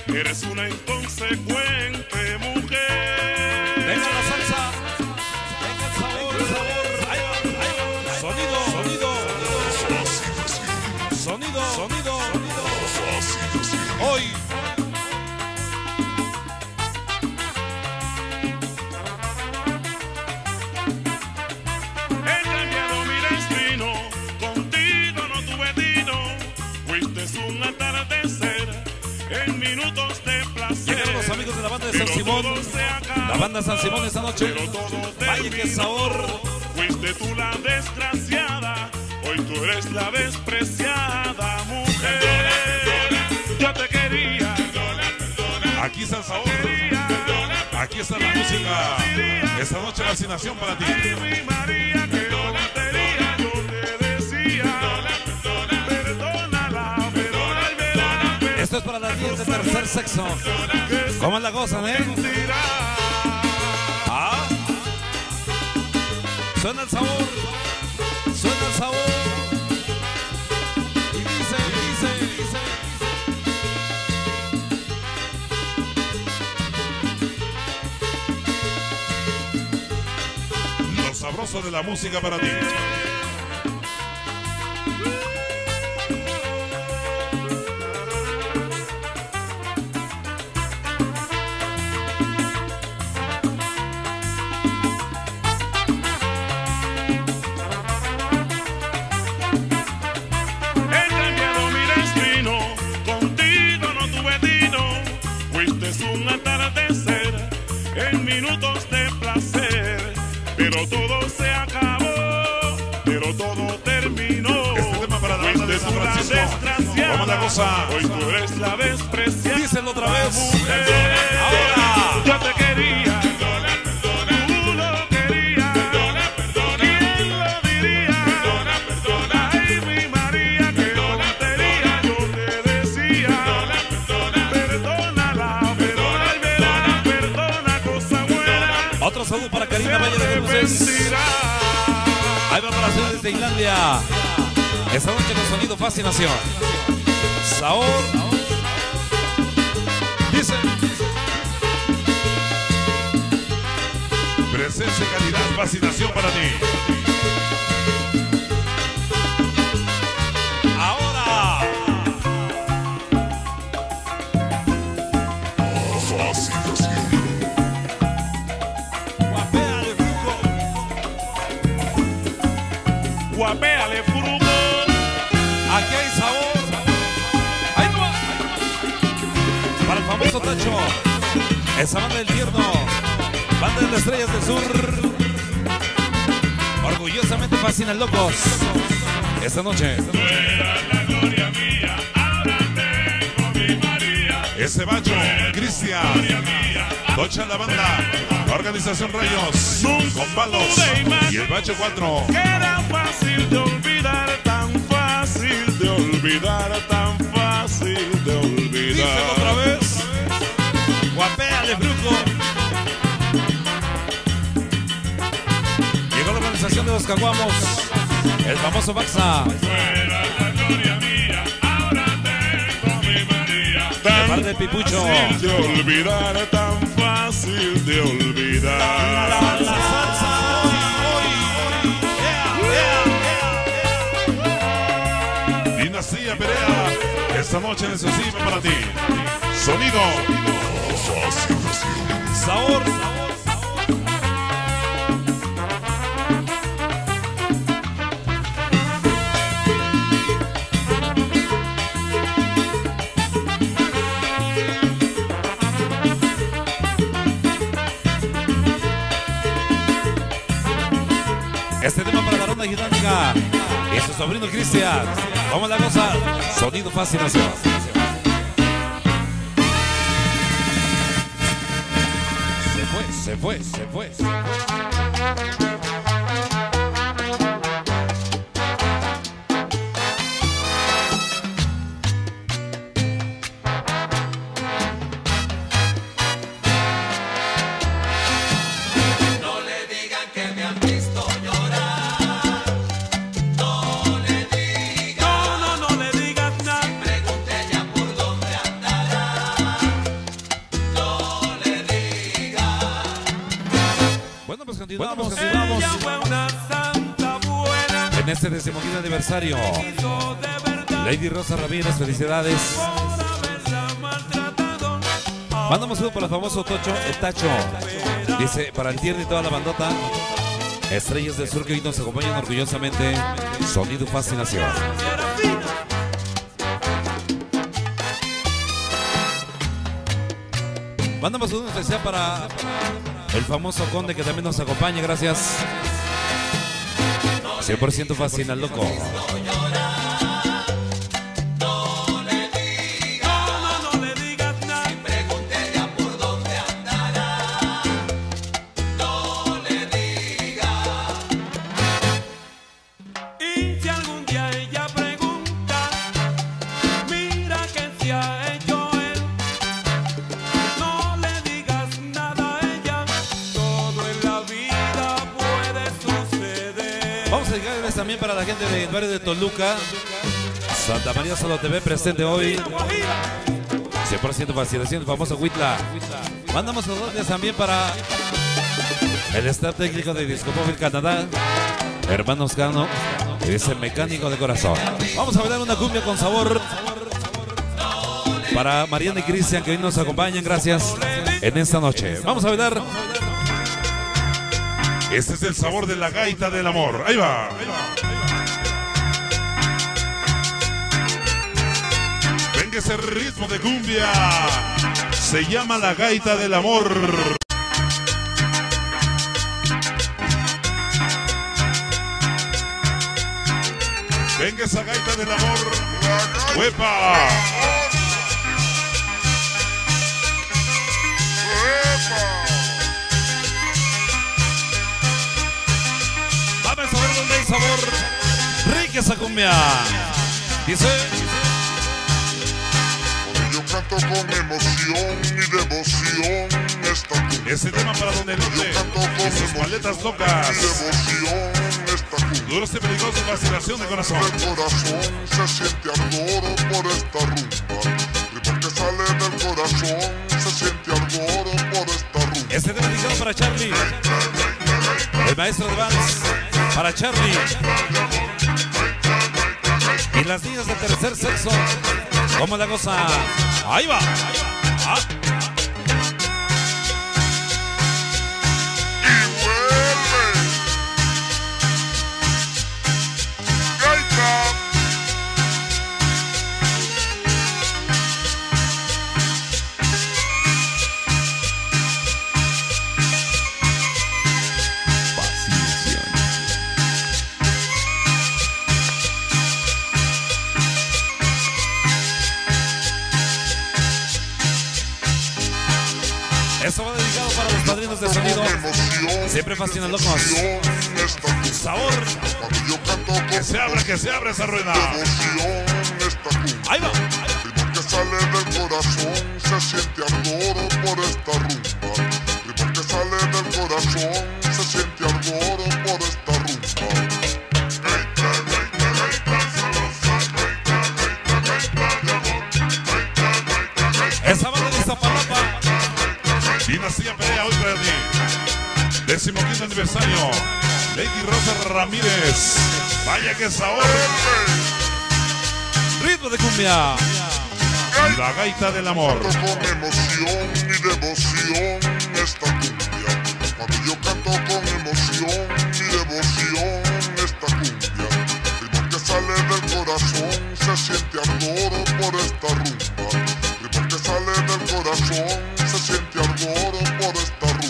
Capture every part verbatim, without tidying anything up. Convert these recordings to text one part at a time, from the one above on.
Eres una inconsecuente mujer. Venga la salsa. Venga el sabor, el sabor. Ahí va, ahí va. Sonido, sonido. Sonido, sonido. Hoy. He cambiado mi destino, contigo no tuve tino. Fuiste un atardecer en minutos de placer. Llegaron los amigos de la banda de San Simón. La banda San Simón esta noche. Vaya que sabor. Fuiste tú la desgraciada, hoy tú eres la despreciada mujer. Yo te quería. Aquí está el sabor. Aquí está la música. Esta noche la asignación para ti. Ay, mi María, qué tontería, yo te decía. Perdónala, perdónala. Esto es para las diez de tercer sexo. ¿Cómo la gozan, eh? Ah. Suena el sabor. Suena el sabor. Y dice, dice, dice. Lo sabroso de la música para ti. En minutos de placer, pero todo se acabó, pero todo terminó. Este tema para la banda de San Francisco. Vamos a la cosa. Hoy tú eres la despreciada. Díselo otra vez. Mujer. Ahora. Yo te quería. Tú lo querías. ¿Quién lo diría? Ay, mi María, qué tontería, yo te decía. Perdónala, perdónala, perdona, cosa buena. Otro saludo para Karina Valle de Cruces. Ahí va para la ciudad de Tailandia. Esta noche con sonido fascinación. Sabor. Dice. Presencia, calidad, fascinación para ti. Ahora. Guapéale, Fruco. Guapéale, Fruco. Aquí hay sabor. Ahí no va. Para el famoso Tacho. Esa banda del tierno. Banda de las estrellas del sur. Orgullosamente fascinan locos. Esta noche. Tú eras la gloria mía, ahora tengo mi María. Ese bacho, Cristian. Tocha la banda. Organización Rayos. Nunca Con palos. pude imaginar Y el bacho cuatro. que era fácil de olvidar, tan fácil de olvidar, tan fácil de olvidar. Díselo otra vez. Guapéale, Brujo. Llegó la organización de los caguamos. El famoso Baxa. Fuera la gloria mía, ahora tengo mi María. Tan parte del Pipucho. fácil de olvidar, tan fácil de olvidar. La, la, la salsa hoy, hoy, hoy. Yeah, yeah, yeah. Dinastía Perea. Esta noche en exclusiva para ti. Sonido. Sabor. Este tema para la ronda gigántica y su sobrino Cristian. Vamos a la cosa. Sonido fascinación. Se fue, se fue, se fue, se fue. continuamos, Bueno, continuamos. ella fue una santa buena. En este decimoquinto aniversario, Lady Rosa Ramírez, felicidades. Mandamos saludo para el famoso Tocho, el Tacho. Dice, para el tierno y toda la bandota, Estrellas del Sur que hoy nos acompañan orgullosamente. Sonido Fascinación. Mandamos saludo especial para el famoso Conde que también nos acompaña, gracias. cien por ciento fascina al loco. También para la gente del barrio de Toluca, Santa María Solo T V presente hoy. cien por ciento fascinación, el famoso Huitla. Mandamos saludos también para el staff técnico de Discopóvil Canadá, hermanos Cano, que dice mecánico de corazón. Vamos a bailar una cumbia con sabor para Mariana y Cristian que hoy nos acompañan, gracias, en esta noche. Vamos a bailar. Este es el sabor de la gaita del amor. Ahí va. Ahí va. Venga ese ritmo de cumbia. Se llama la gaita del amor. Venga esa gaita del amor. ¡Huepa! Sabor, rica esa cumbia. Dice: yo canto con emoción y devoción esta cumbia. Ese tema para Don Elote y sus maletas locas. Y devoción esta cumbia. Duros y peligrosos, fascinación de corazón. El corazón se siente ardor por esta rumba. Y porque sale del corazón se siente ardor por esta rumba. Este tema dedicado para Charlie, el maestro de Vans. Para Charlie y las niñas de tercer sexo, ¿cómo la goza? Ahí va. Ah. Y vuelve. Gaita. Eso va dedicado para los padrinos de sonido. Siempre fascinan locos. Sabor. Que se abra, que se abra esa rueda. Ahí va. Y porque sale del corazón se siente ardor por esta rumba. Y porque sale del corazón se siente ardor por esta rumba. Esa banda de Iztapalapa. Dinastía Pelea hoy para ti. Decimoquinto aniversario. Lady Rosa Ramírez. Vaya que sabor. Ritmo de cumbia. La gaita del amor. Con emoción y devoción esta cumbia. Cuando yo canto con emoción y devoción esta cumbia. Y porque sale del corazón se siente ardor por esta rumba. Y porque sale del corazón se siente ardor por esta rumba.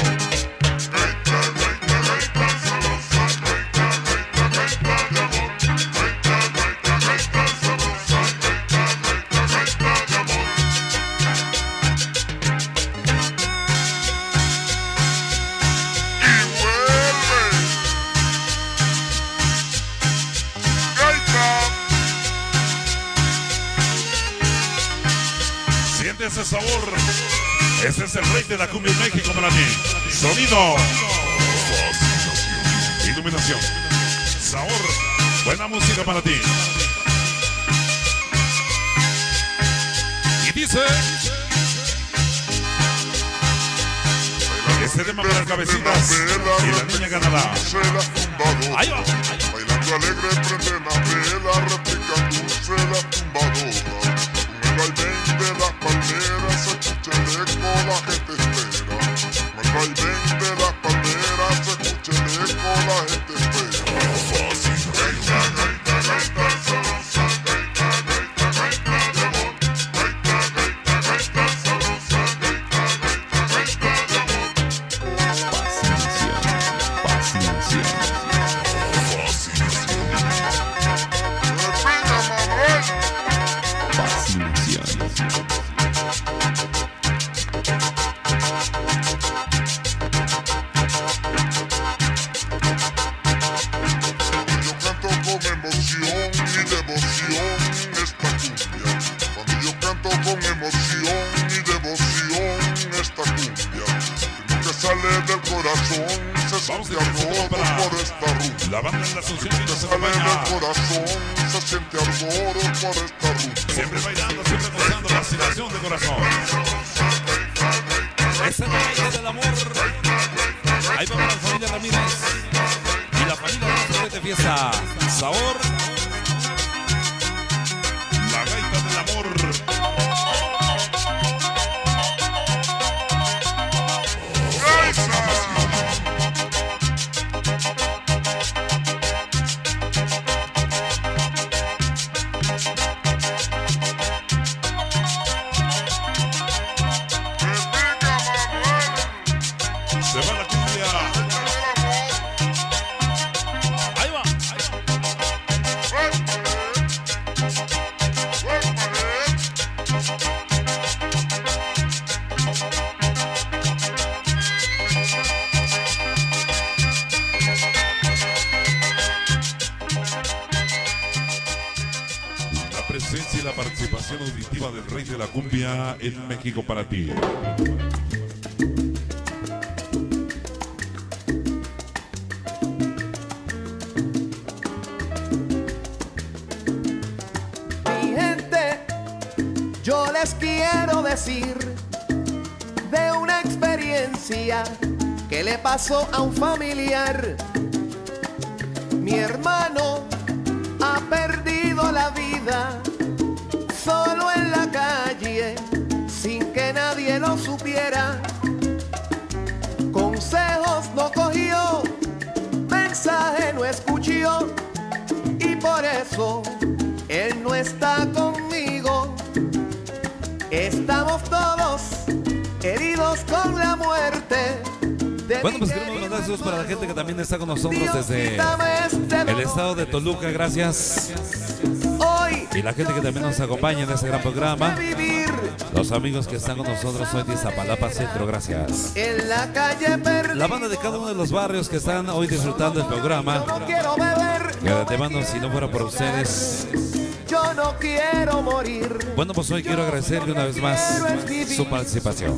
Ese sabor, ese es el rey de la cumbia en México para ti. Sonido, iluminación, sabor, buena música para ti. Y dice: Este tema para el Cabecitas y la niña Canadá. Ahí va. Bailando alegre prende la vela, replican dulce la tumbadora. Con el vaivén de las palmeras se escucha el eco, la gente espera. Con el vaivén de las palmeras se escucha el eco, la gente espera. Gaita, gaita, gaita, sabrosa, gaita, gaita, gaita de amor. Gaita, gaita, gaita, sabrosa, gaita, gaita, gaita de amor. Fascinación, fascinación. Del corazón se siente ardor por esta rumba. La banda en la Asunción que nos Sale acompaña. del corazón se siente ardor por esta rumba. Siempre bailando, siempre gozando, fascinación de corazón. Esta es la gaita del amor. Ahí va para la familia Ramírez y la familia de la fiesta. Sabor. La gaita del amor. Se va la cumbia. Ahí va. La presencia y la participación auditiva del rey de la cumbia en México para ti. Mi gente, yo les quiero decir de una experiencia que le pasó a un familiar. Mi hermano ha perdido la vida solo en la calle sin que nadie lo supiera. Consejos no cogió, mensaje no escuchó y por eso él no está conmigo. Estamos todos heridos con la muerte. Bueno, pues queremos mandar saludos para la gente que también está con nosotros desde el estado de Toluca, gracias. Y la gente que también nos acompaña en este gran programa. Los amigos que están con nosotros hoy de Iztapalapa Centro, gracias. En la calle perdida. La banda de cada uno de los barrios que están hoy disfrutando del programa. No quiero beber. Que de antemano, si no fuera por ustedes. Yo no quiero morir. Bueno, pues hoy quiero agradecerle una vez más su participación.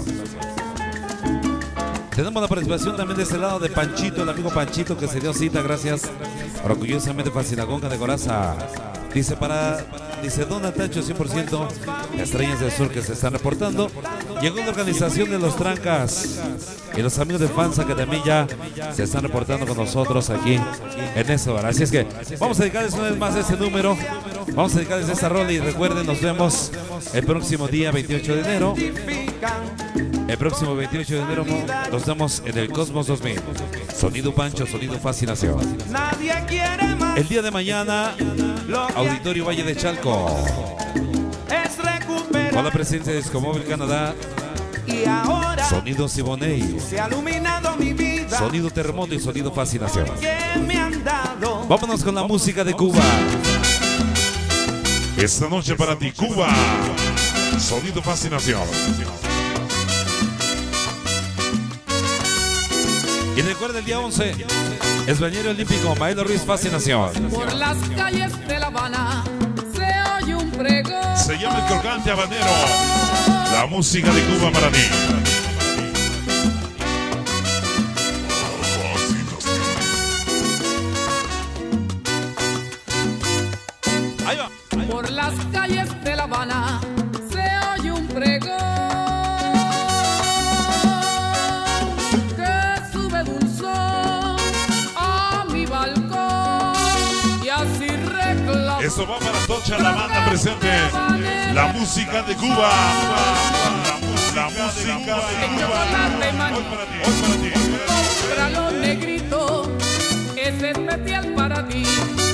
Tenemos la participación también de este lado de Panchito, el amigo Panchito que se dio cita, gracias. Orgullosamente Fascinagonga de Coraza. Dice para, dice Don Atacho cien por ciento, Estrellas del Sur que se están reportando. Llegó la organización de los Trancas y los amigos de Fanza que también ya se están reportando con nosotros aquí en esta hora. Así es que vamos a dedicarles una vez más este número. Vamos a dedicarles esta rola y recuerden, nos vemos el próximo día veintiocho de enero. El próximo veintiocho de enero nos vemos en el Cosmos dos mil. Sonido Pancho, sonido Fascinación. Nadie quiere más. El día de mañana, Auditorio Valle de Chalco. Es recuperar. Con la presencia de Escomóvil Canadá. Y ahora Sonido Siboney. se ha iluminado mi vida. Sonido Terremoto y sonido Fascinación. Que me han dado. Vámonos con la música de Cuba. Esta noche para ti, Cuba. Sonido Fascinación. Y recuerda el día once, es Bañero Olímpico, Maelo Ruiz Fascinación. Por las calles de La Habana se oye un pregón. Se llama El Crocante Habanero. La música de Cuba para ti. Ahí va. Por las calles de La Habana se oye un pregón. Que Eso va para Tocha, la banda presente. La música de Cuba. La, la música de Cuba. Hoy para ti, hoy para ti. Cómpralo, negrito, es especial para ti.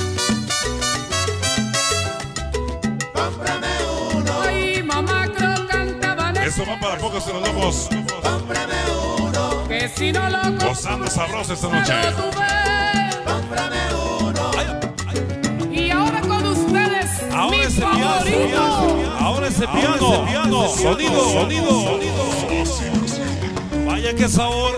Cómprame uno, Ay, mamá crocante habanero, Eso va para Pocos de los Lobos. cómprame uno, que si no lo compro, Gozando sabroso esta noche. tú ves. cómprame uno. Y ahora con ustedes, Ahora mi ese piano, favorito. ahora ese piano, piano, sonido, sonido. Vaya que sabor.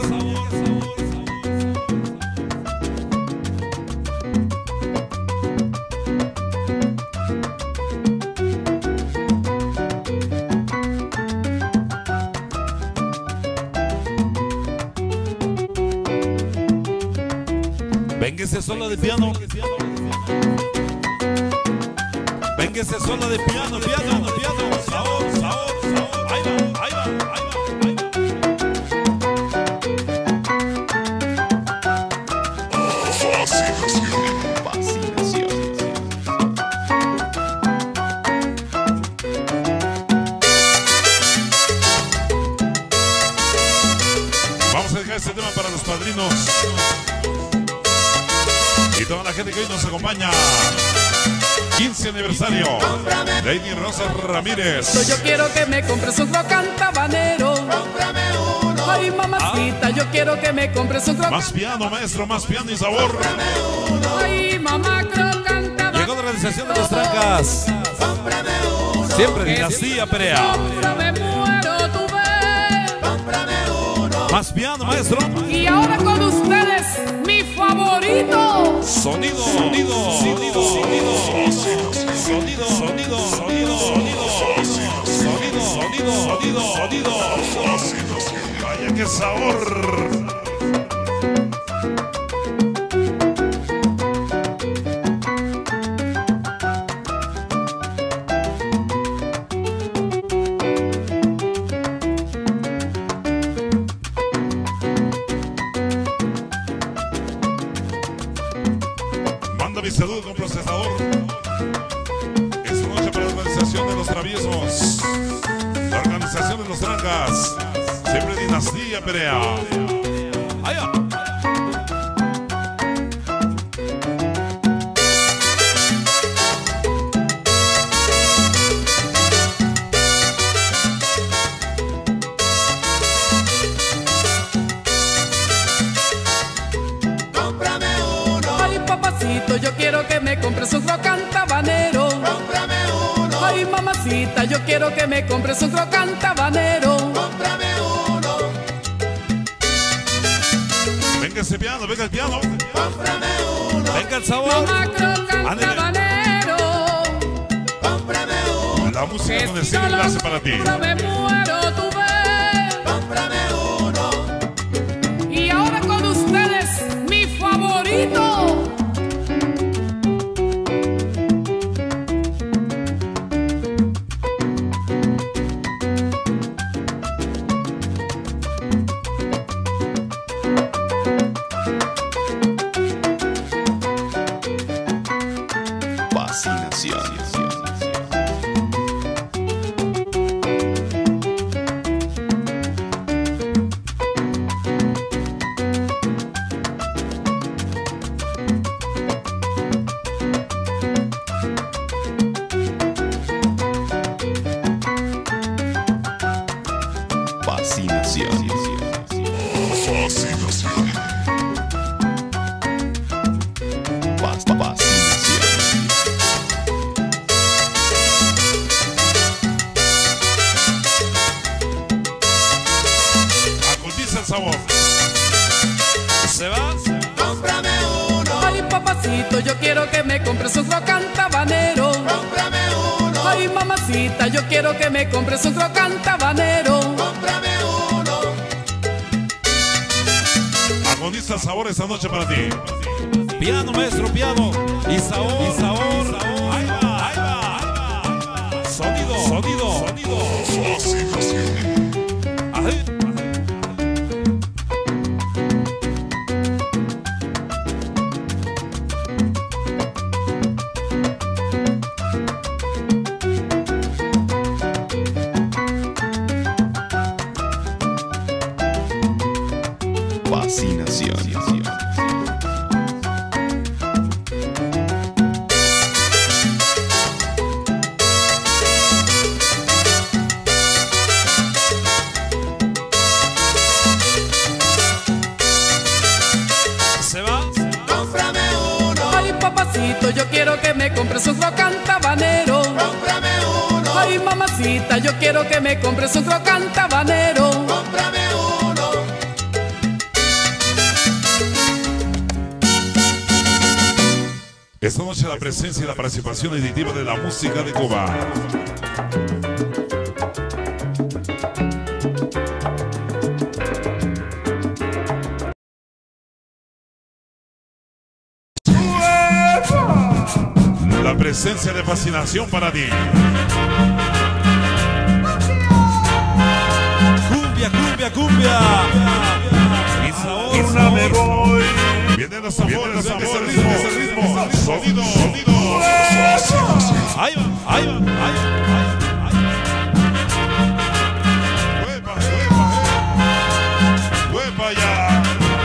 Venga ese solo de piano. Venga ese solo de piano, piano, piano. Sabor, sabor, sabor. Ahí va, ahí va, ahí va, ahí va. Fascinación. Fascinación. Vamos a dejar este tema para los padrinos y toda la gente que hoy nos acompaña. quince aniversario. Lady Rosa Ramírez. Yo quiero que me compres un crocante habanero. Cómprame uno, Ay, mamacita, yo quiero que me compres un crocante. Más piano, maestro, más piano y sabor. Ay, mamá crocante habanero. Llegó la realización de los trancas. cómprame uno, Siempre Dinastía Perea. Me muero, tú ves. cómprame uno. Más piano, maestro. Y ahora con ustedes, mi favorito. Sonido, sonido, sonido, sonido, sonido, sonido, sonido, sonido, sonido, sonido, sonido. Vaya qué sabor. Manda mi saludo con procesador. Esta noche para la organización de los traviesos. La organización de los trancas. Siempre Dinastía Perea. Ahí va. Cómprame uno, Ay, papacito, yo quiero que me compres un crocante habanero. cómprame uno, Ay, mamacita, yo quiero que me compres un crocante habanero. cómprame uno, Venga ese piano, venga el piano. cómprame uno, Venga el sabor. Mamá crocante Ándele. habanero. cómprame uno, La música Que con si el no siglo lo hace para ti. compro, me muero, tú ves. cómprame uno, Y ahora con ustedes, mi favorito. Fascinación. Fascinación. Fascinación. Fas- Fascinación. Acondiza el sabor. Se va. cómprame uno, Ay, papacito, yo quiero que me compres un crocante habanero. cómprame uno, Ay, mamacita, yo quiero que me compres un crocante habanero. cómprame uno, Agoniza el sabor esta noche para ti. Piano, maestro, piano. Y sabor, y sabor. Ahí va, ahí va, ahí va. Sonido, sonido, sonido. Fascinación. Ahí. Fascinación. Se va. Cómprame uno, Ay, papacito, yo quiero que me compres otro cantabanero. cómprame uno, Ay, mamacita, yo quiero que me compres otro cantabanero. cómprame uno. Esta noche la presencia y la participación editiva de la música de Cuba. La presencia de fascinación para ti. Cumbia, cumbia, cumbia. Y sabor, Una sabor. me voy. Vienen los sabores, ese ritmo, ese ritmo. Sonido, sonido. Ahí va, ahí va, ahí va, ahí va. Huepa, huepa, huepa ya.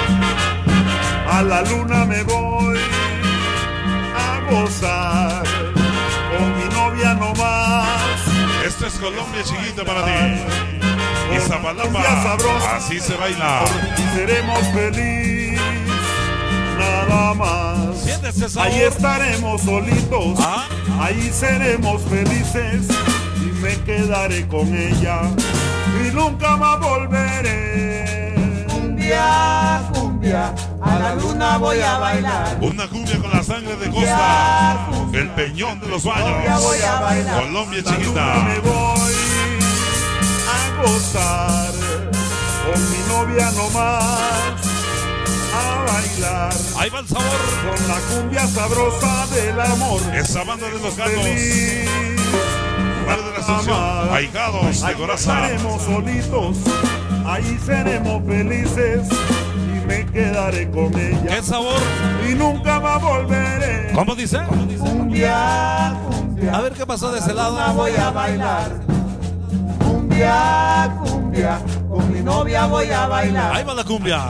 A la luna me voy a gozar con mi novia no más. Esto es Colombia chiquita para ti. Cumbia Iztapalapa, sabrosa. así se baila. Seremos felices nada más. Siente ese sabor. Ahí estaremos solitos, Ah. ahí seremos felices y me quedaré con ella y nunca más volveré. Cumbia, cumbia, a la luna voy a bailar. Una cumbia con la sangre de costa. El peñón de los baños. Voy a bailar. Colombia La luna chiquita. me voy a gozar con mi novia no más a bailar Ahí va el sabor. con la cumbia sabrosa del amor. Esa banda de los gatos. Feliz. Banda de la Asunción. Ahijados de Ahí coraza. estaremos solitos, ahí seremos felices y me quedaré con ella ¿Qué sabor? y nunca más volveré. ¿Cómo dice? Cumbia, cumbia, A ver qué pasó de ese la lado. voy a bailar. Cumbia, cumbia, con mi novia voy a bailar. Ahí va la cumbia.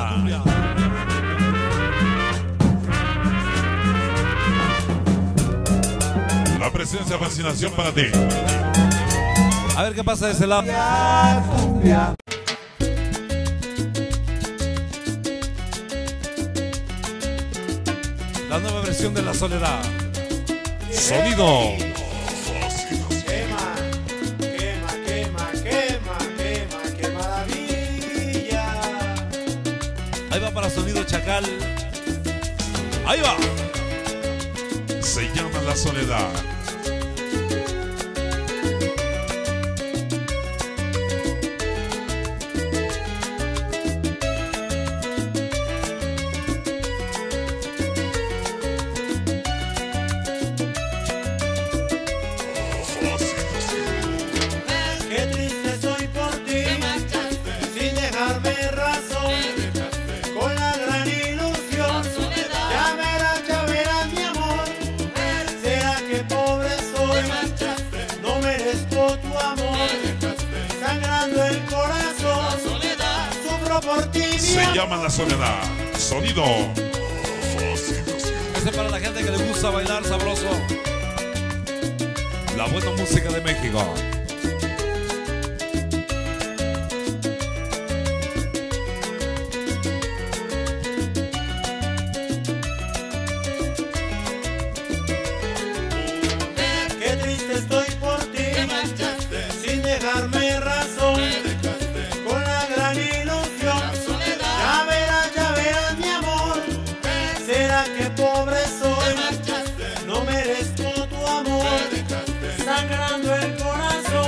La presencia de fascinación para ti. A ver qué pasa de ese lado. Cumbia, cumbia. La nueva versión de La Soledad. Sonido. Quema, quema, quema, quema, quema, qué maravilla. Ahí va para Sonido Chacal. Ahí va. Se llama La Soledad. Qué triste soy por ti, sin dejarme razón, con la gran ilusión. Ya verás, ya verás mi amor, será que pobre soy, no merezco tu amor, sangrando el corazón, sufro por ti mi Se amor. llama La Soledad. Sonido. Ese es para la gente que le gusta bailar sabroso. La buena música de México. Qué triste estoy por ti, sin dejarme razón, con la gran ilusión. Ya verás, ya verás mi amor, será que pobre soy, no merezco tu amor, sangrando el corazón.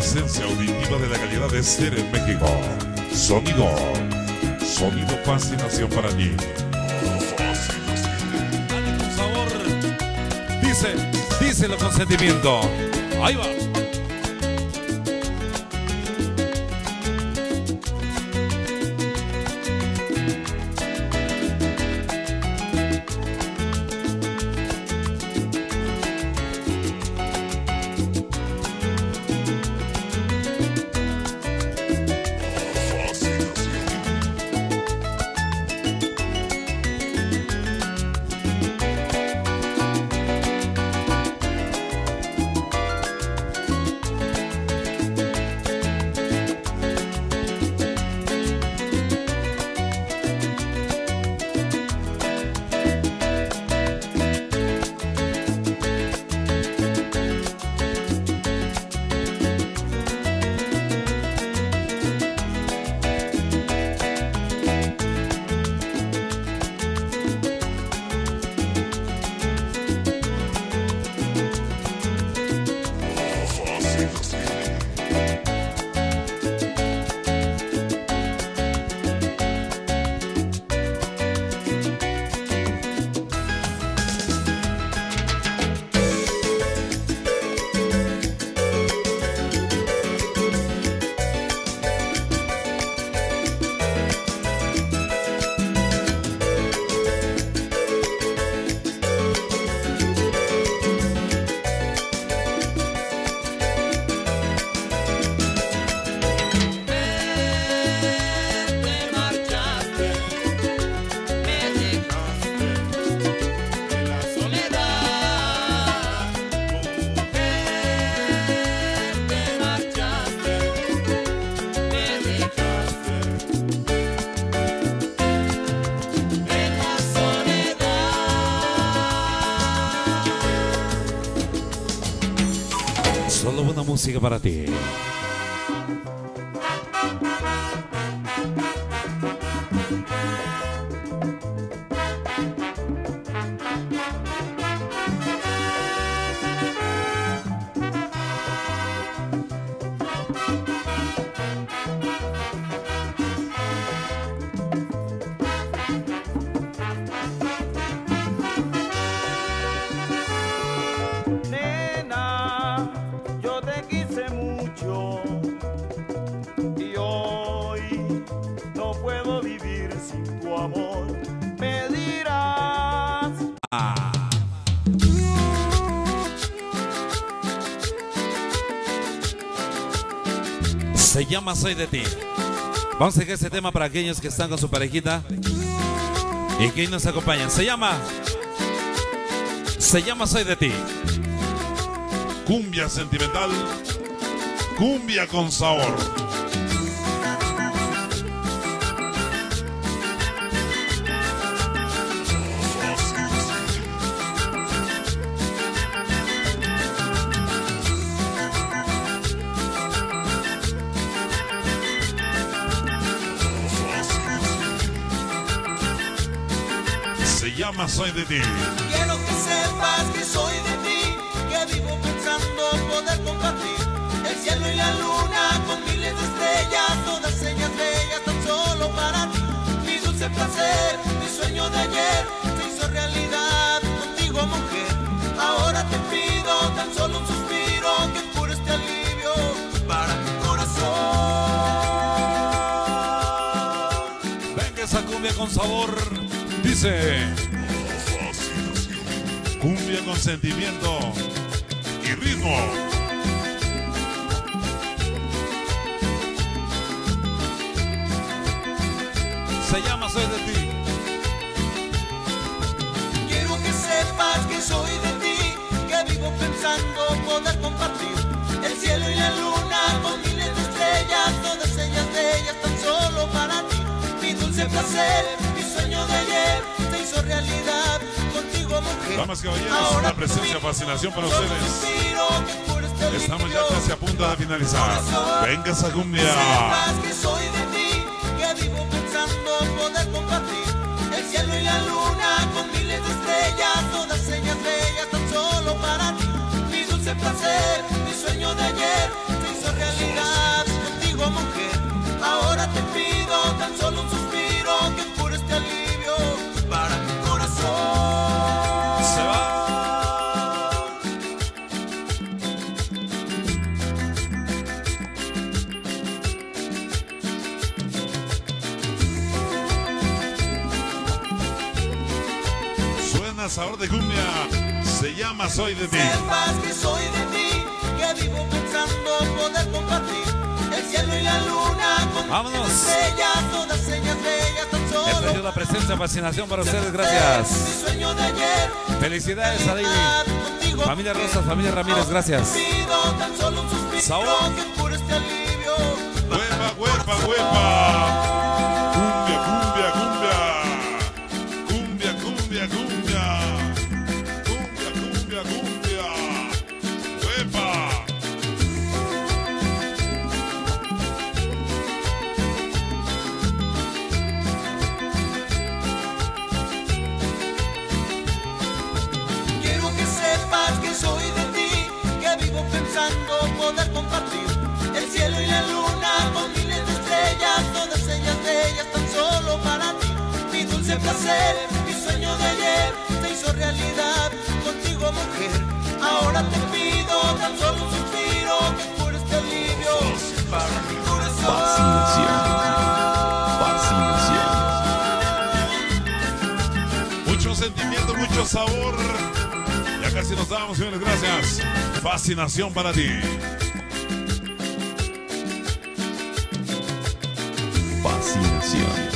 esencia auditiva de la calidad de ser en México. Sonido, sonido fascinación para ti. Dale con sabor. Dice, díselo con sentimiento. Ahí va. Solo buena música para ti. Nena, yo te quise mucho y hoy no puedo vivir sin tu amor. Me dirás. Se llama Soy de ti. Vamos a dejar ese tema para aquellos que están con su parejita y que nos acompañan. Se llama Se llama Soy de ti. Cumbia sentimental, cumbia con sabor. Se llama Soy de ti. Quiero que sepas que soy de ti, que vivo pensando poder compartir el cielo y la luna con miles de estrellas, todas ellas bellas tan solo para ti. Mi dulce placer, mi sueño de ayer se hizo realidad contigo, mujer. Ahora te pido tan solo un suspiro que cure este alivio para mi corazón. Venga esa cumbia con sabor. Dice Cumbia con sentimiento y ritmo. Se llama Soy de ti. Quiero que sepas que soy de ti, que vivo pensando poder compartir el cielo y la luna con miles de estrellas, todas ellas bellas tan solo para ti. Mi dulce placer, mi sueño de ayer se hizo realidad contigo, mujer. Damas y caballeros, Ahora una presencia, te pido fascinación para solo un ustedes. suspiro que cure este Estamos ya alivio casi a punto de finalizar. Venga esa que cumbia. sepas que soy de ti, que vivo pensando poder compartir el cielo y la luna con miles de estrellas, todas ellas bellas tan solo para ti. Mi dulce placer, mi sueño de ayer se hizo realidad. buena, sabor de cumbia. Se llama Soy de ti. Sepas que soy de ti, que vivo pensando poder compartir el cielo y la luna con Vámonos. estrellas, todas ellas bellas, tan solo. Esta es la presencia, fascinación para ustedes, gracias. Mi sueño de ayer, Felicidades a David. contigo, Familia Rosas, familia Ramírez, gracias. pido tan solo un suspiro Saúl. que cure este alivio. Huepa, huepa, huepa. Cumbia, cumbia, cumbia. Cumbia, cumbia, cumbia. Cumbia, cumbia, cumbia. Huepa. Quiero que sepas que soy de ti, que vivo pensando poder compartir el cielo y la luna con miles de estrellas, todas ellas bellas, tan solo para ti. Mi dulce placer, mi sueño de ayer se hizo realidad contigo, mujer. Ahora te pido tan solo un suspiro que cure este alivio para mi corazón. Fascinación. Fascinación. Mucho sentimiento, mucho sabor. Ya casi nos damos, señores, gracias. Fascinación para ti. Fascinación.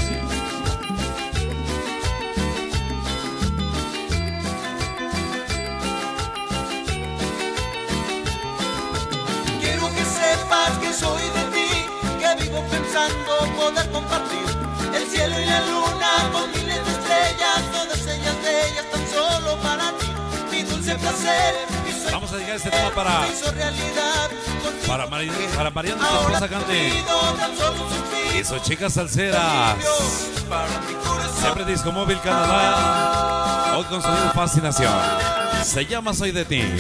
Quiero que sepas que soy de ti, que vivo pensando poder compartir el cielo y la luna con miles de estrellas, todas ellas bellas, tan solo para ti. Mi dulce placer, mi sueño Vamos a dedicar este tema para, se hizo realidad contigo, para, Mari- mujer. para Mariana, su Ahora esposa te Cante. pido tan solo un suspiro Y sus chicas salseras. para mi corazón. Siempre Disco Móvil Canadá. Hoy con sonido Fascinación. Se llama Soy de ti.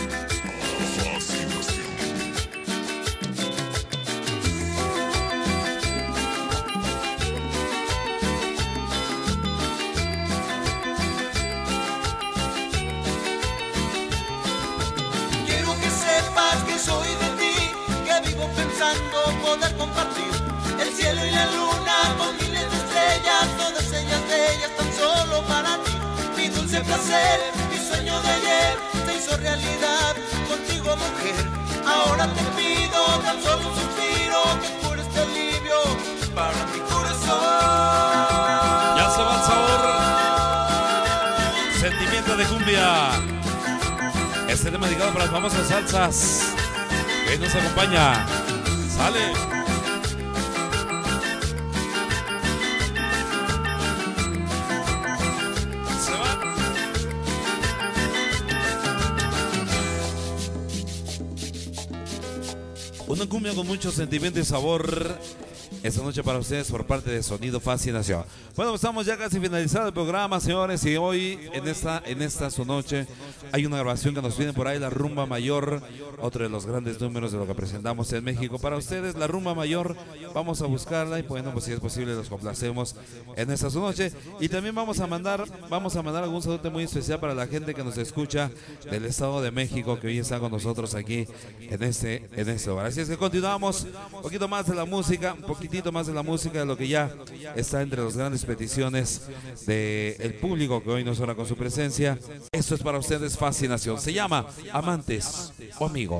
Quiero que sepas que soy de ti, que vivo pensando poder compartir el cielo y la luna con miles de estrellas, todas ellas bellas, tan solo para ti. Mi dulce placer, mi sueño de ayer se hizo realidad contigo, mujer. Ahora te pido tan solo un suspiro que cure este alivio para mi corazón. Ya se va el sabor. Sentimiento de cumbia. Este tema dedicado para las famosas salsas. Que nos acompaña. Sale. Se va. Una cumbia con mucho sentimiento y sabor. Esta noche para ustedes por parte de Sonido Fascinación. Bueno, estamos ya casi finalizando el programa, señores, y hoy en esta en esta su noche hay una grabación que nos viene por ahí, la Rumba Mayor, otro de los grandes números de lo que presentamos en México para ustedes, la Rumba Mayor. Vamos a buscarla y bueno, pues si es posible los complacemos en esta su noche, y también vamos a mandar vamos a mandar algún saludo muy especial para la gente que nos escucha del Estado de México, que hoy está con nosotros aquí en este en este hogar. Así es que continuamos un poquito más de la música, un poquitito más de la música, de lo que ya está entre las grandes peticiones del público que hoy nos honra con su presencia. Esto es para ustedes Fascinación. Se llama Amantes o Amigo.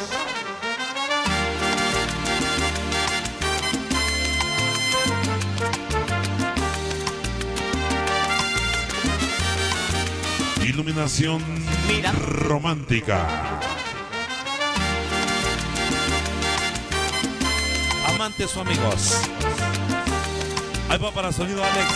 Iluminación romántica. Amantes o amigos. Ahí va para sonido Alex.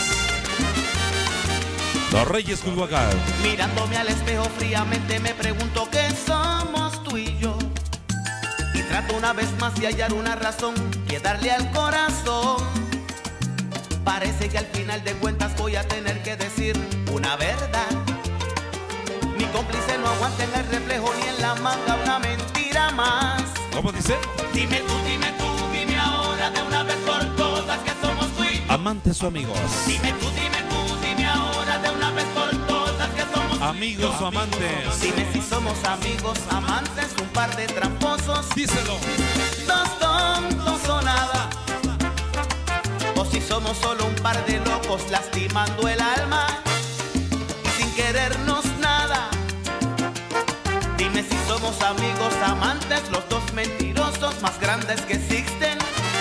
Los Reyes Culhuacán. Mirándome al espejo fríamente me pregunto qué somos tú y yo. Y trato una vez más de hallar una razón que darle al corazón. Parece que al final de cuentas voy a tener que decir una verdad. Mi cómplice no aguanta en el reflejo ni en la manga una mentira más. ¿Cómo dice? Dime tú, dime tú, dime ahora de una vez por todas que somos tú y yo. Amantes o amigos. Dime tú, dime tú, dime ahora de una vez por todas que somos Amigos o amantes. Dime si somos amigos, amantes, un par de tramposos, Díselo. dos tontos o nada. O si somos solo un par de locos lastimando el alma. Y sin querernos nada. Dime si somos amigos, amantes, los dos mentirosos más grandes que existen.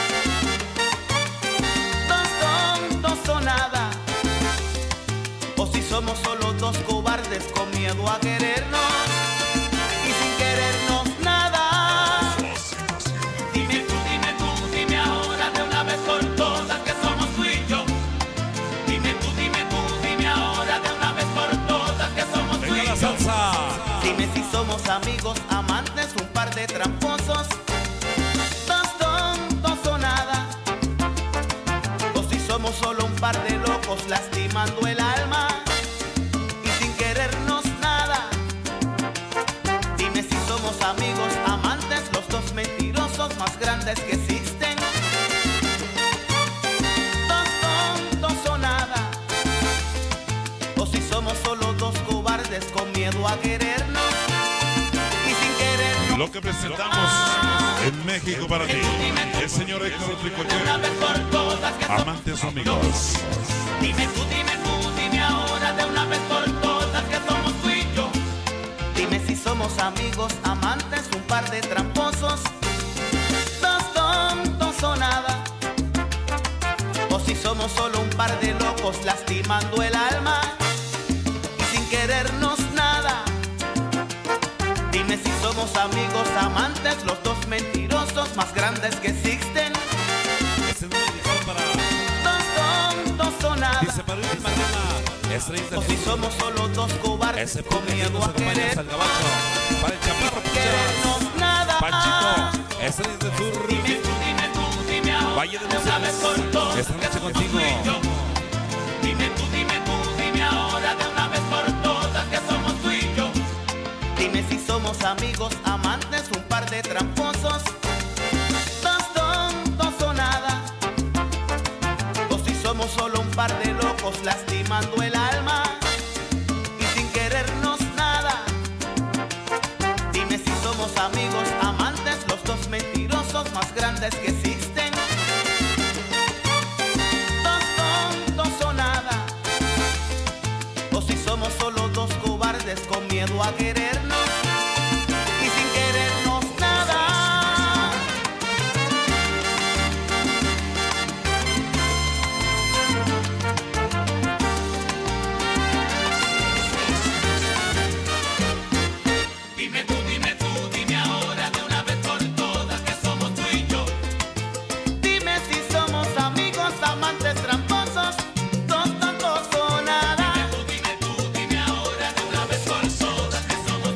Dos tontos o nada. O si somos solo dos cobardes con miedo a querernos y sin querernos nada. Dime tú, dime tú, dime ahora de una vez por todas que somos tú y yo. Dime tú, dime tú, dime ahora de una vez por todas que somos tú y Venga la yo. salsa. Dime si somos amigos, amantes, un par de tramposos, dos tontos o nada. O si somos solo un par de locos lastimando el alma y sin querernos nada. Dime si somos amigos, amantes, los dos mentirosos más grandes que existen. Dos tontos o nada. O si somos solo dos cobardes con miedo a querernos y sin querernos. Lo que presentamos en México para ti, el señor Héctor Tricoche, Una vez por todas que somos amantes o amigos. Dime tú, dime tú, dime ahora de una vez por todas que somos tú y yo. Dime si somos amigos, amantes, un par de tramposos, dos tontos o nada. O si somos solo un par de locos lastimando el alma y sin querernos nada. Dime si somos amigos, amantes, los dos mentirosos más grandes que existen. Este es muy dedicado para... Dos tontos o nada. Dice para última ronda. Estrellas O del si Sur. somos solo dos cobardes Ese con pobre que miedo nos a acompaña querer hasta el gabacho. Para el chaparro, querernos pucheras. nada. Panchito. Estrellas del Sur. Dime tú, dime tú, dime ahora. Valle de de una vez por todas Esta que noche somos contigo. tú y yo. Dime tú, dime tú, dime ahora de una vez por todas que somos tú y yo. Dime si somos amigos, amantes, un par de tramposos, dos tontos o nada. O si somos solo un par de locos lastimando el alma y sin querernos nada. Dime si somos amigos, amantes, los dos mentirosos más grandes que existen. Dos tontos o nada. O si somos solo dos cobardes con miedo a querernos y sin querernos nada. Dime tú, dime tú, dime ahora de una vez por todas que somos tú y yo. Dime si somos amigos, amantes, tramposos, dos tontos o nada. Dime tú, dime tú, dime ahora de una vez por todas que somos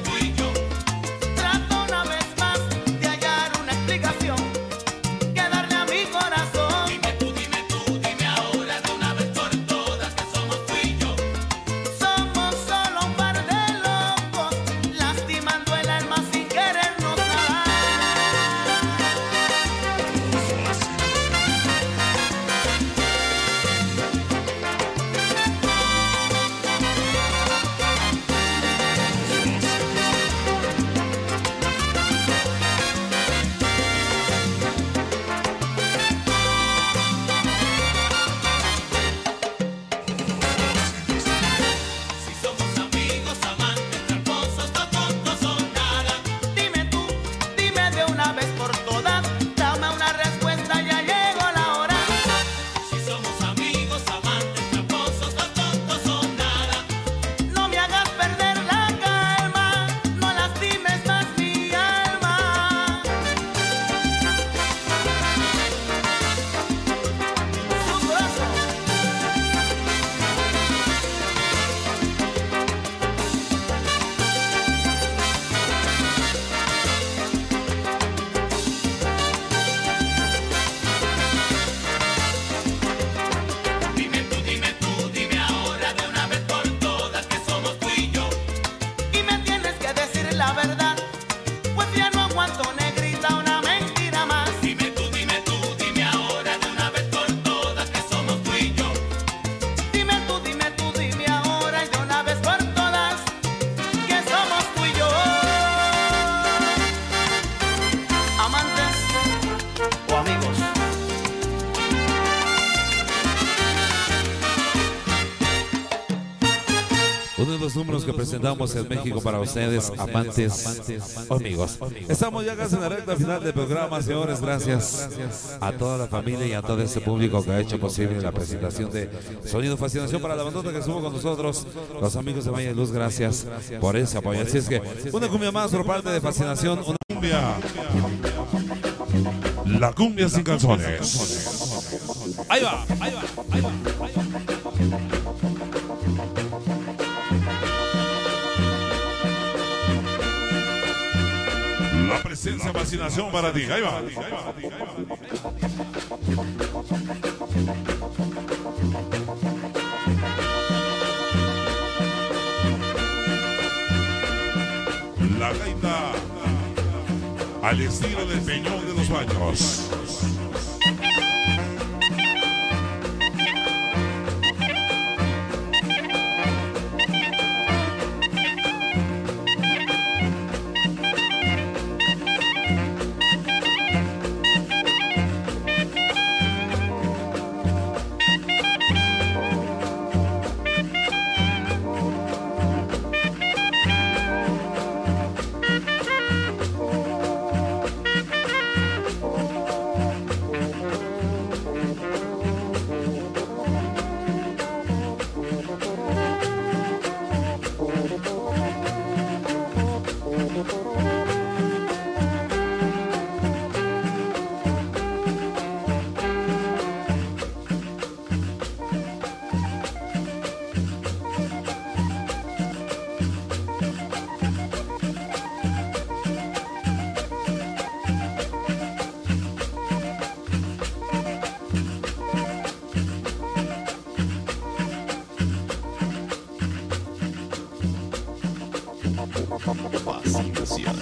Uno de los números que presentamos en México para ustedes, amantes o amigos. Estamos ya casi en la recta final del programa, señores. Gracias a toda la familia y a todo este público que ha hecho posible la presentación de Sonido Fascinación para la bandota que estuvo con nosotros. Los amigos de Valle de Luz, gracias por ese apoyo. Así es que una cumbia más por parte de Fascinación. Una Cumbia. La cumbia sin calzones. Ahí va, ahí va, ahí va, ahí va. La presencia fascinación para ti. Ahí va. La gaita al estilo del Peñón de los Baños. Fascinación.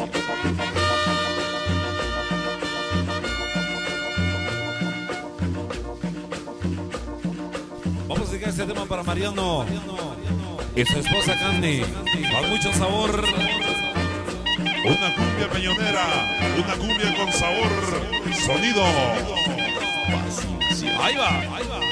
Vamos a dedicar este tema para Mariano y su esposa Candy. Con mucho sabor. Una cumbia peñonera, una cumbia con sabor, sonido. Fascinación. Ahí va, ahí va, ahí va.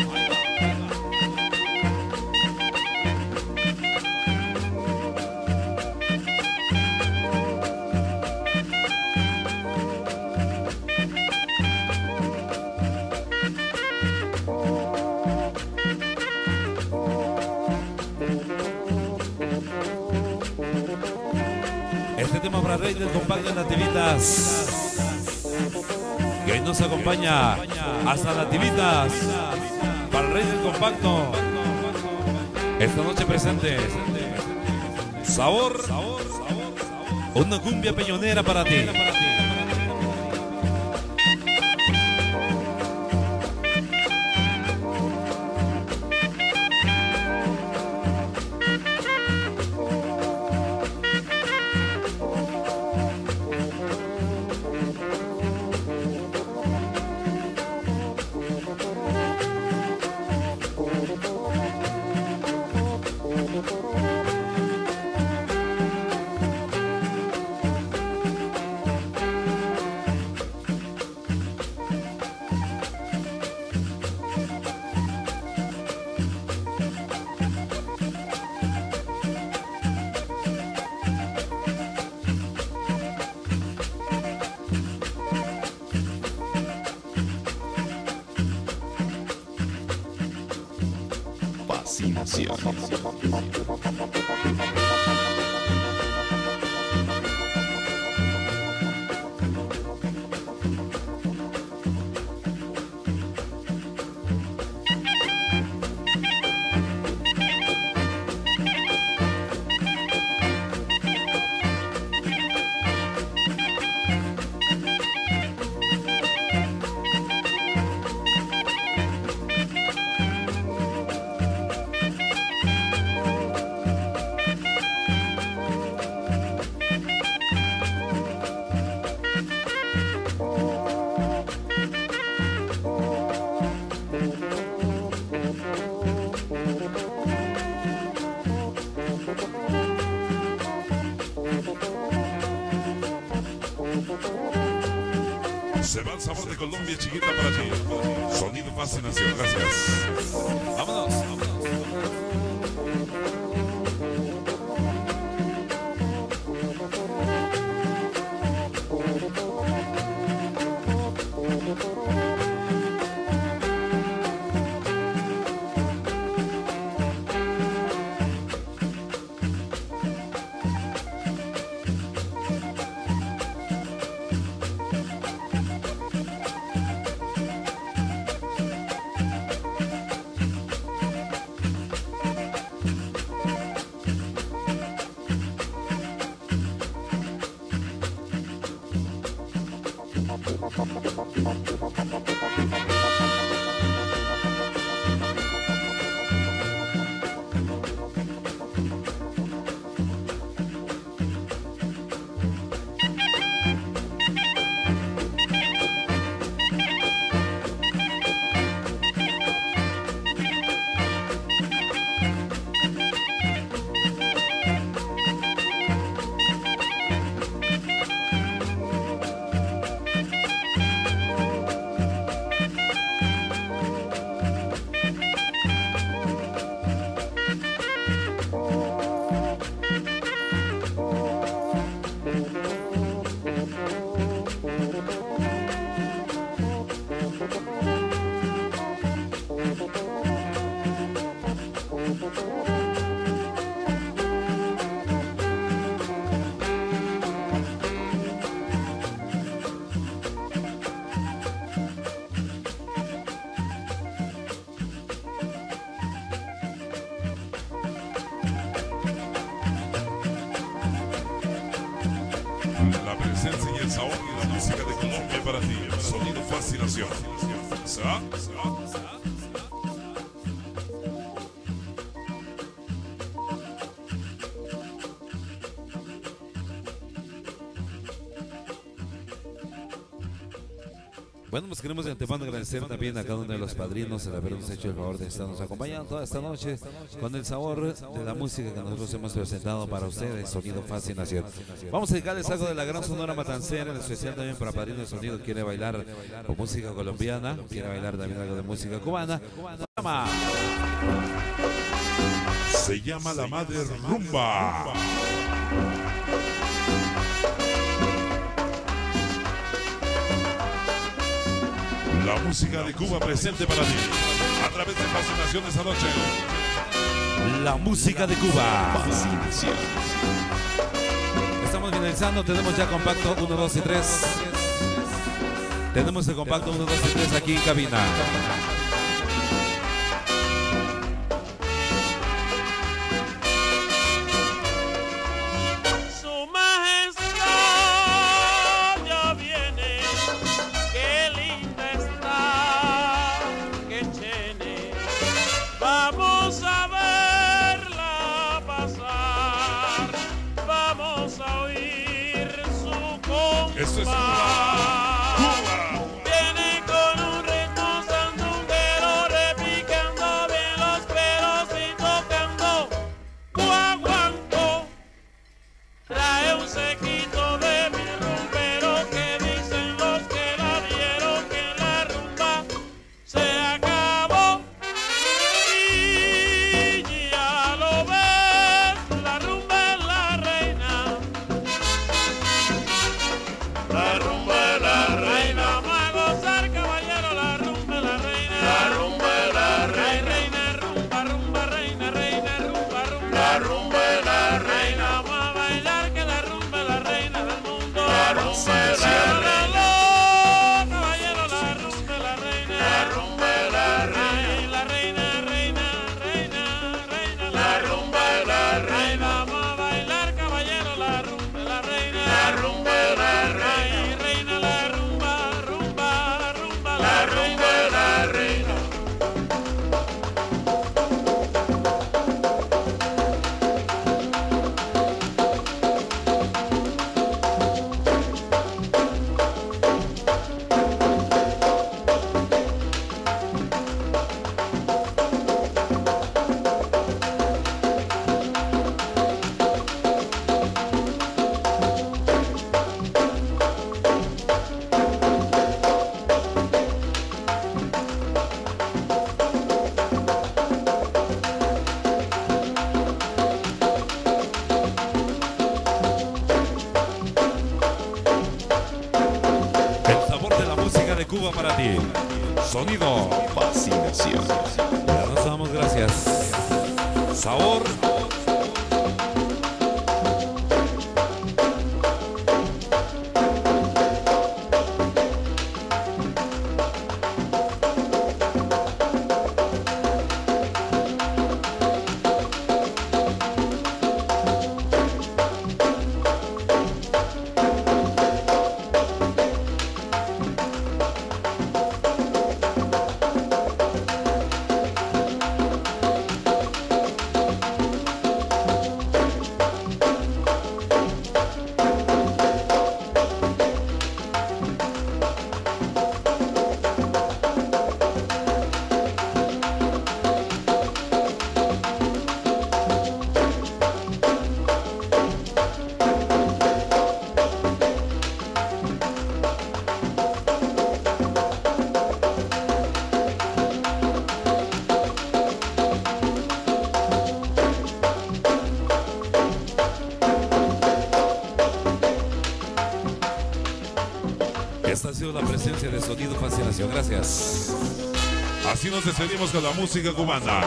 Este tema para Rey del Compacto de Nativitas, que hoy nos acompaña hasta Nativitas, para el Rey del Compacto, esta noche presente. Sabor, una cumbia peñonera para ti. Fascinación. Se va el sabor de Colombia, chiquita, para ti. Sonido Fascinación, gracias. Vámonos, vámonos. presencia y el sabor de la música de Colombia para ti. El sonido fascinación. ¿Sa? Bueno, pues queremos de antemano agradecer también a cada uno de los padrinos el habernos hecho el favor de estarnos acompañando toda esta noche con el sabor de la música que nosotros hemos presentado para ustedes, Sonido Fascinación. Vamos a dedicarles algo de la gran Sonora Matancera, en especial también para Padrino de Sonido, quiere bailar con música colombiana, quiere bailar también algo de música cubana. Se llama La Madre Rumba. La música de Cuba presente para ti a través de Fascinación esta noche. La música de Cuba. Fascinación. Estamos finalizando, tenemos ya compacto uno, dos y tres. Tenemos el compacto uno, dos y tres aquí en cabina. Vamos a verla pasar, vamos a oír su compás. Esto es Cuba. Cuba. Viene con un ritmo sandunguero, repicando bien los pelos y tocando guaguancó. Trae un sequito de mi rumbero que dicen los que la vieron que la rumba se acabó. La rumba es la reina, vamos a gozar, caballero, la rumba es la reina. La rumba es la reina, reina, rumba, rumba, reina, reina, rumba, rumba. La rumba es la reina, vamos a bailar que la rumba es la reina del mundo. La rumba es la reina, caballero, la rumba es la reina. La rumba es la reina, la reina, reina, reina, reina. La rumba es la reina, vamos a bailar, caballero, la rumba es la reina. La rumba es la reina. La rumba es la reina. De Cuba para ti. Sonido Fascinación. Ya nos damos gracias. Sabor. Esta ha sido la presencia de Sonido Fascinación. Gracias. Así nos despedimos con la música cubana.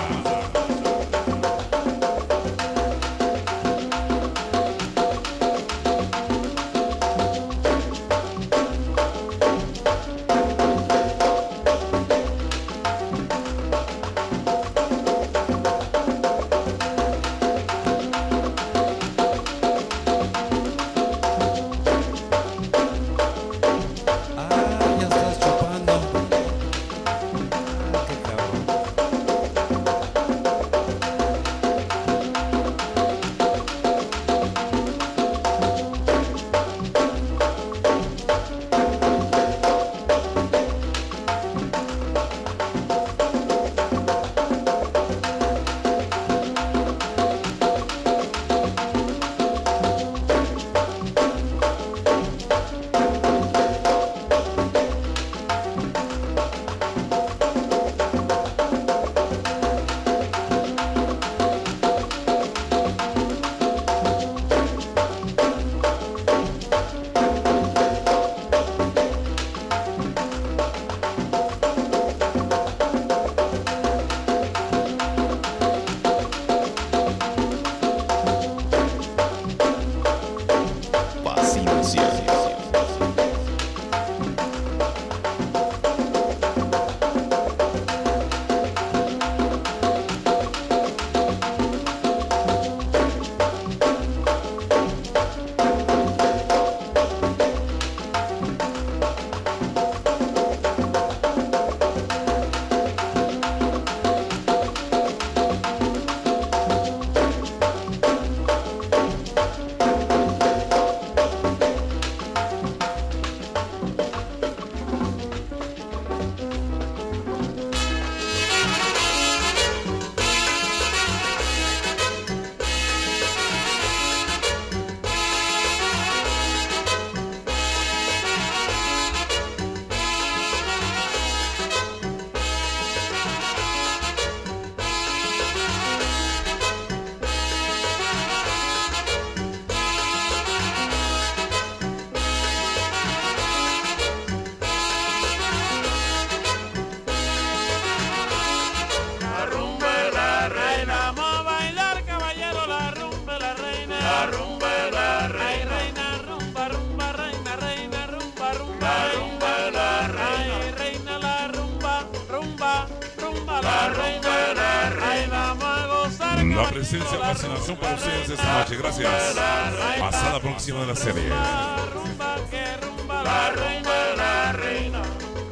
La presencia de fascinación para ustedes esta noche. Gracias. Hasta la próxima de la serie. La rumba que rumba, la rumba de la reina.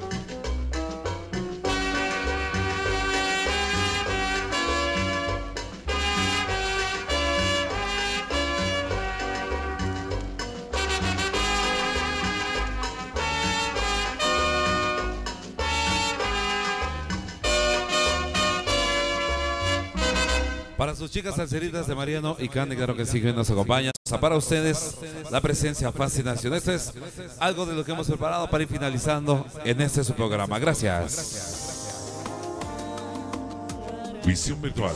Para sus chicas salseritas de Mariano y Candy, claro que sí, que nos acompañan. Para ustedes, la presencia fascinación. Esto es algo de lo que hemos preparado para ir finalizando en este su programa. Gracias. Visión virtual.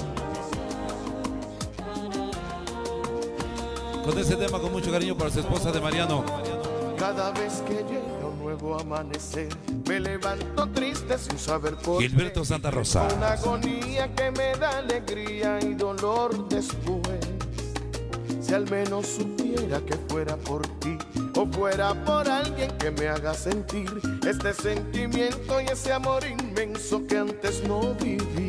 Con este tema, con mucho cariño para su esposa de Mariano. Cada vez que llega un nuevo amanecer, me levanto triste sin saber por qué. Gilberto Santa Rosa. Una agonía que me da alegría y dolor después. Si al menos supiera que fuera por ti o fuera por alguien que me haga sentir este sentimiento y ese amor inmenso que antes no viví.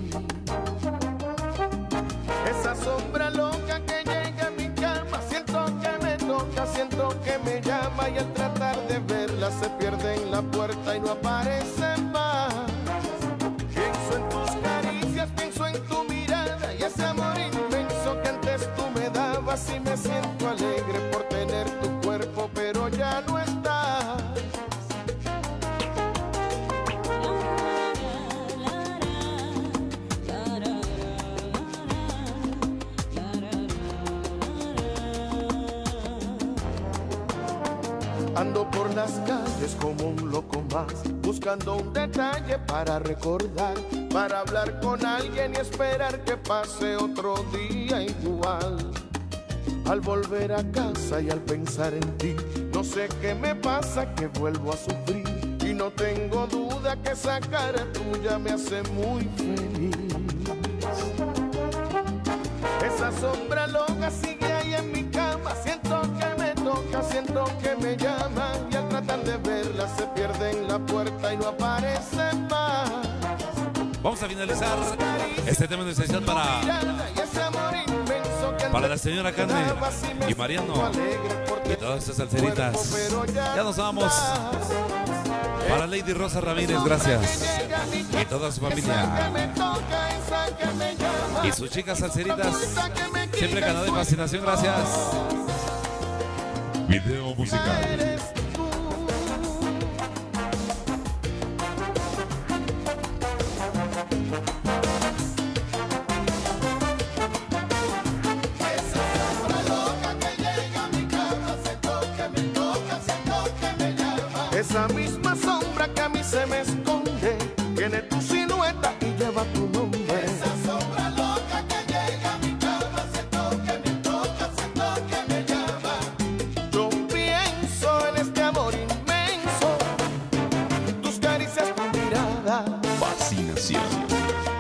Esa sombra loca que llega a mi cama, siento que me toca, siento que me llama y al tratar de verla se pierde en la puerta y no aparece más. Pienso en tus caricias, pienso en tu mirada y ese amor inmenso que antes tú me dabas y me siento alegre por tener tu cuerpo, pero ya no estás. Ando por las calles como un loco más, buscando un detalle para recordar, para hablar con alguien y esperar que pase otro día igual. Al volver a casa y al pensar en ti, no sé qué me pasa, que vuelvo a sufrir. Y no tengo duda que esa cara tuya me hace muy feliz. Esa sombra loca sigue ahí en mi cama, siento que me toca, siento que me llama y al tratar de verla se pierde en la puerta y no aparece más. Vamos a finalizar este tema en especial para para la señora Candy y Mariano y todas estas salseritas. Ya nos vamos. Para Lady Rosa Ramírez, gracias. Y toda su familia. Y sus chicas salseritas. Siempre Canadá de fascinación, gracias. Video musical. Esa misma sombra que a mí se me esconde, tiene tu silueta y lleva tu nombre. Esa sombra loca que llega a mi cama, siento que me toca, siento que me llama. Yo pienso en este amor inmenso, tus caricias, tu mirada. Fascinación.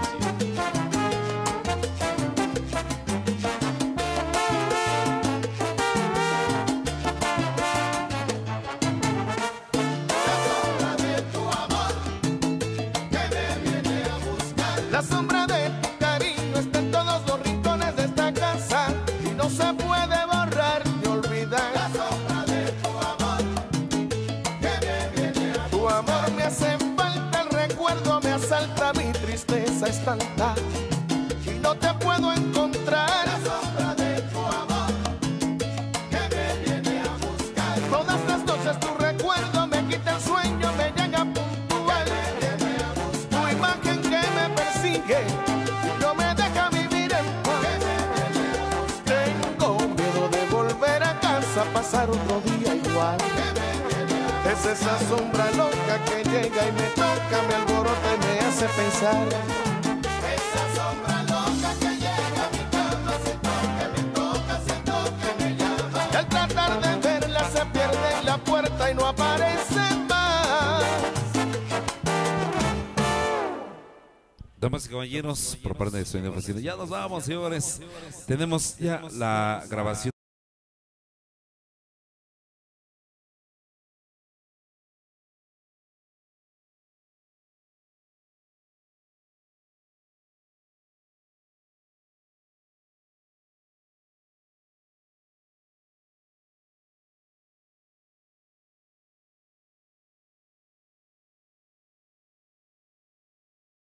La sombra de tu cariño está en todos los rincones de esta casa y no se puede borrar ni olvidar. La sombra de tu amor que me viene a buscar. Tu amor me hace falta, el recuerdo me asalta, mi tristeza es tanta y no te puedo encontrar. La sombra de tu amor que me viene a buscar. Todas las noches tu recuerdo me quita el sueño, me llega puntual. Tu imagen que me persigue, no me deja vivir en paz. Tengo miedo de volver a casa, pasar otro día igual. Es esa sombra loca que llega y me toca, me alborota y me hace pensar. Esa sombra loca que llega a mi cama, siento que me toca, siento que me llama. Y al tratar de verla se pierde en la puerta y no aparece más. Damas y caballeros, por parte de Sueño Fascinación. Ya nos vamos, señores. Tenemos ya la grabación.